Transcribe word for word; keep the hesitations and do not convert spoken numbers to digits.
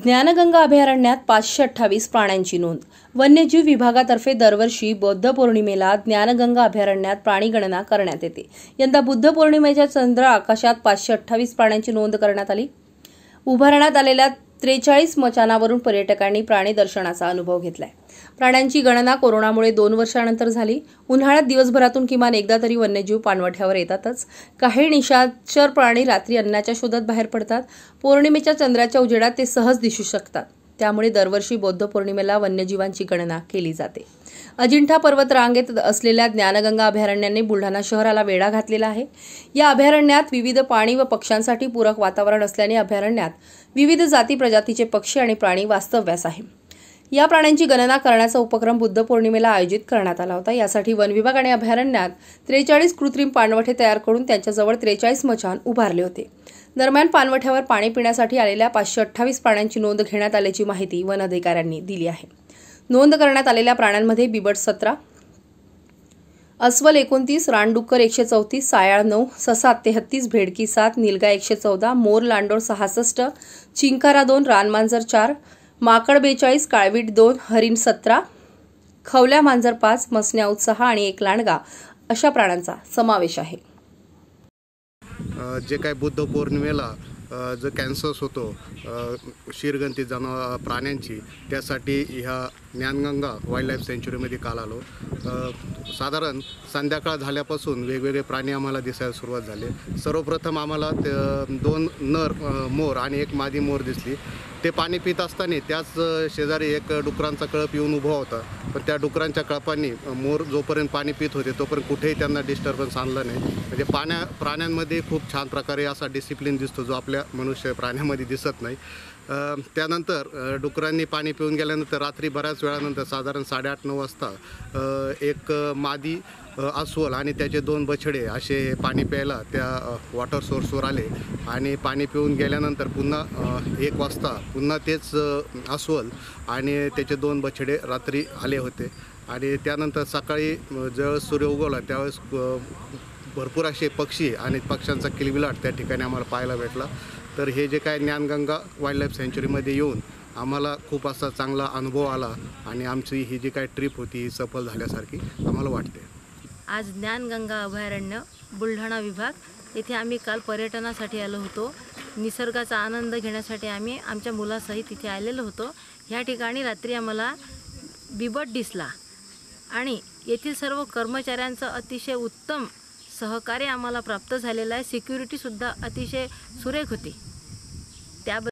ज्ञानगंगा अभयारण्यात पाचशे अठ्ठावीस प्राण्यांची नोंद। वन्यजीव विभागातर्फे दरवर्षी बौद्ध पौर्णिमेला ज्ञानगंगा अभयारण्यात प्राणीगणना करण्यात येते। यंदा बुद्ध पौर्णिमेच्या चंद्र आकाशात पाचशे अठ्ठावीस प्राण्यांची नोंद करण्यात आली। उभारण्यात आलेल्या त्रेचाळीस मचानावरून पर्यटकांनी प्राणी दर्शनाचा अनुभव घेतलाय। प्राण्यांची गणना कोरोनामुळे दोन वर्षांनंतर झाली। उन्हाळ्यात दिवसभरातून किमान एकदा तरी वन्यजीव पाणवठ्यावर येतातच। काही निशाचर प्राणी रात्री अन्नाच्या शोधात बाहेर पडतात। पौर्णिमेच्या चंद्राच्या उजेडात ते सहज दिसू शकतात। त्यामुळे दरवर्षी बौद्ध पौर्णिमेला वन्यजीवांची गणना केली जाते। अजिंठा पर्वत रांगेत असलेल्या ज्ञानगंगा अभयारण्याने बुलढाणा शहराला वेढा घातलेला आहे। या अभयारण्यात विविध प्राणी व पक्ष्यांसाठी पूरक वातावरण असल्याने अभयारण्यात विविध जाती प्रजातीचे पक्षी आणि प्राणी वास्तव्यास आहे। या प्राण्यांची गणना करण्याचा उपक्रम बुद्ध पौर्णिमेला आयोजित करण्यात आला होता। यासाठी वन विभागाने अभयारण्यात त्रेचाळीस कृत्रिम पाणवठे तयार करून त्यांच्याजवळ त्रेचाळीस मचान उभारले होते। दरम्यान पाणवठ्यावर पाणी पिण्यासाठी आलेल्या पाचशे अठ्ठावीस प्राण्यांची नोंद घेण्यात आल्याची माहिती वन अधिकाऱ्यांनी दिली आहे। नोंद करण्यात आलेल्या प्राण्यांमध्ये बिबट सतरा, अस्वल एकोणतीस, रानडुक्कर एकशे चौतीस, सायाळ नऊ, ससा तेहतीस, भेडकी सात, निलगाय एकशे चौदा, मोर लांडोर सहासष्ट, चिंकारा दोन, रानमांजर चार, माकड बेचाळीस, काळवीट दोन, हरिण सतरा, खवल्या मांजर पाच, मसन्या सहा आणि एक लांडगा अशा प्राण्यांचा समावेश आहे। जे काय बुद्ध पौर्णिमेला जो कॅन्सर्स होतो शिरगंती जनावर प्राण्यांची, त्यासाठी ह्या ज्ञानगंगा वाईल्ड लाईफ सँच्युरीमध्ये काल आलो। साधारण संध्याकाळ झाल्यापासून वेगवेगळे प्राणी आम्हाला दिसायला सुरुवात झाली। सर्वप्रथम आम्हाला दोन नर मोर आणि एक मादी मोर दिसली। ते पाणी पित असताना त्याच शेजारी एक डुकरांचा कळप येऊन उभा होता, पण त्या डुकरांच्या कळपांनी मोर जोपर्यंत पाणी पित होते तोपर्यंत कुठेही त्यांना डिस्टर्बन्स आणलं नाही। म्हणजे पाण्या प्राण्यांमध्ये खूप छान प्रकारे असा डिसिप्लिन दिसतो जो आपल्या मनुष्य प्राण्यामध्ये दिसत नाही। त्यानंतर डुकरांनी पाणी पिऊन गेल्यानंतर रात्री बऱ्याच वेळानंतर साधारण साडेआठ नऊ वाजता एक मादी अस्वल आणि त्याचे दोन बछडे असे पाणी प्यायला त्या वॉटर सोर्सवर आले आणि पाणी पिऊन गेल्यानंतर पुन्हा एक वाजता पुन्हा तेच अस्वल आणि त्याचे दोन बछडे रात्री आले होते। आणि त्यानंतर सकाळी जेव्हा सूर्य उगवला त्यावेळेस भरपूर असे पक्षी आणि पक्ष्यांचा किलबिलाट त्या ठिकाणी आम्हाला पाहायला भेटला। तर हे जे काय ज्ञानगंगा वाईल्ड लाईफ सँच्युरीमध्ये येऊन आम्हाला खूप असा चांगला अनुभव आला आणि आमची ही जी काय ट्रिप होती ही सफल झाल्यासारखी आम्हाला वाटते। आज ज्ञानगंगा अभयारण्य बुलढाणा विभाग येथे आम्ही काल पर्यटनासाठी आलो होतो। निसर्गाचा आनंद घेण्यासाठी आम्ही आमच्या मुलासहित इथे आलेलो होतो। ह्या ठिकाणी रात्री आम्हाला बिबट दिसला आणि येथील सर्व कर्मचाऱ्यांचं अतिशय उत्तम सहकार्य आम्हाला प्राप्त झालेलं आहे। सिक्युरिटीसुद्धा अतिशय सुरेख होती। त्या